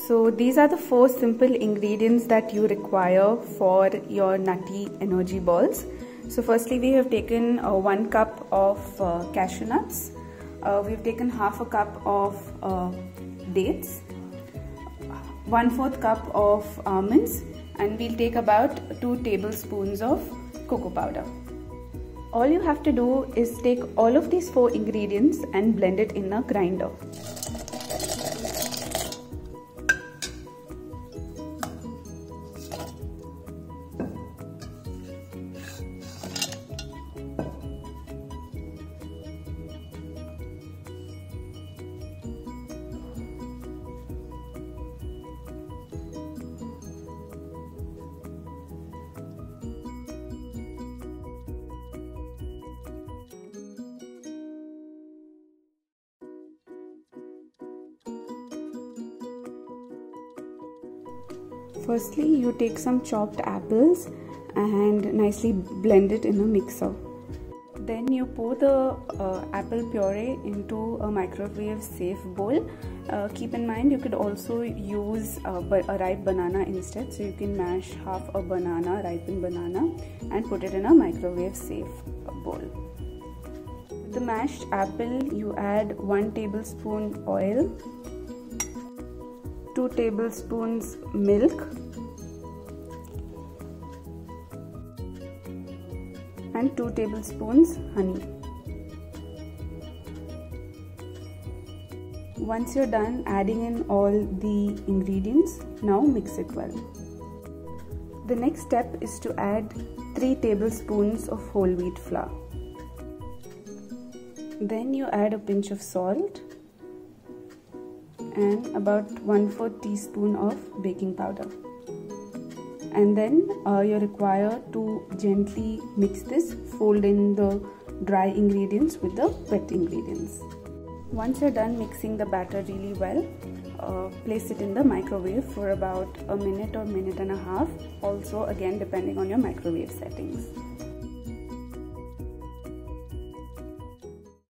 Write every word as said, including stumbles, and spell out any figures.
So these are the four simple ingredients that you require for your nutty energy balls. So firstly, we have taken uh, one cup of uh, cashew nuts. Uh, we've taken half a cup of uh, dates, one fourth cup of almonds, and we'll take about two tablespoons of cocoa powder. All you have to do is take all of these four ingredients and blend it in a grinder. Firstly, you take some chopped apples and nicely blend it in a mixer. Then you pour the uh, apple puree into a microwave safe bowl. Uh, keep in mind you could also use uh, a ripe banana instead, so you can mash half a banana, ripened banana, and put it in a microwave safe bowl. With the mashed apple, you add one tablespoon oil, two tablespoons milk, and two tablespoons honey. Once you're done adding in all the ingredients, now mix it well. The next step is to add three tablespoons of whole wheat flour. Then you add a pinch of salt and about one fourth teaspoon of baking powder. And then uh, you're required to gently mix this, fold in the dry ingredients with the wet ingredients. Once you're done mixing the batter really well, uh, place it in the microwave for about a minute or minute and a half, also again depending on your microwave settings.